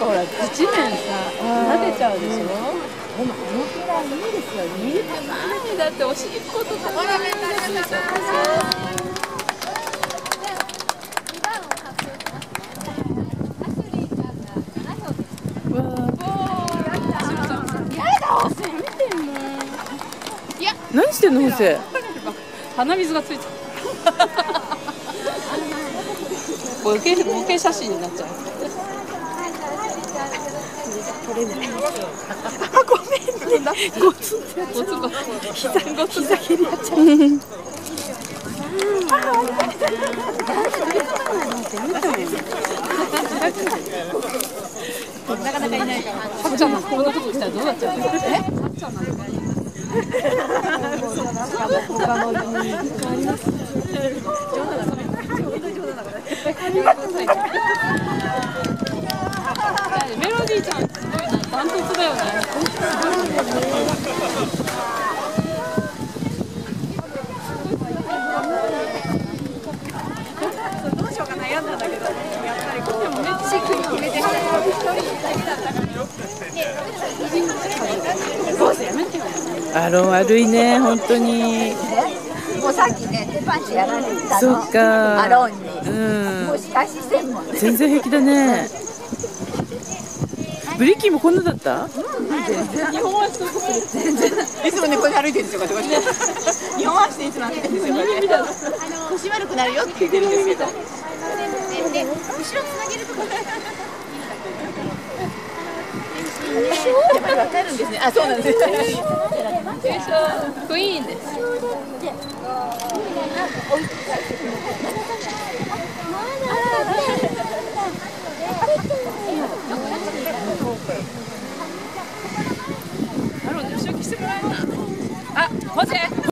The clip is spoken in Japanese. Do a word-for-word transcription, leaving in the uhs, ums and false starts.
ほら土面さ撫でちゃうでしょ。でもあのくらいいいですよ。いいってないだっておしっことかないですよ。 何してんの、ホセ？ 鼻水がついた。ボケボケ写真になっちゃう。 取れない。あ、ごめんね。ごつってやっちゃう。 ごつ膝ごつ膝蹴りやっちゃう。 なかなかいないから。さっちゃんのこんなとこ来たらどうなっちゃうの？え？さっちゃんなんか。他の理由あります。メロディーちゃんすごいな、ダントツだよね。どうしようか悩んだんだけど、やっぱりこうめっちゃ決めて一人だけだったから。 アロン悪いね、本当に。 もうさっきね、手パンチやられてたの。 そっか。 アロンに。 うん。 もう仕返ししてんもんね。 全然平気だね。ブリッキーもこんなだった？ 日本足と全然。いつもね、これ歩いてるんですよ、こうやって。日本足でいつも歩いてるんですよ、これ。腰悪くなるよって言ってるんですけど。で、後ろつなげるところ。やっぱりわかるんですね。あ、そうなんです。 クイーンです。あ、ホセ。